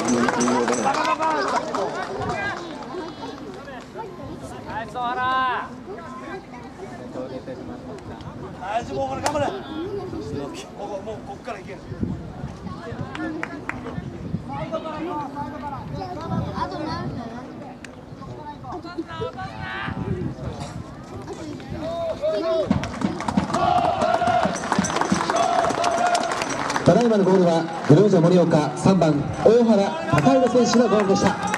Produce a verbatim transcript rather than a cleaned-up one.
大丈夫、頑張れ。もうこっからいける。 ただいまのゴールはグロージャ盛岡さんばん大原貴弘選手のゴールでした。